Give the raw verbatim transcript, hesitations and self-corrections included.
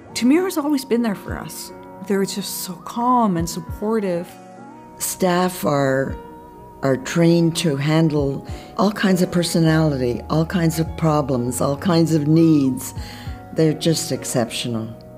Tamir has always been there for us. They're just so calm and supportive. Staff are, are trained to handle all kinds of personality, all kinds of problems, all kinds of needs. They're just exceptional.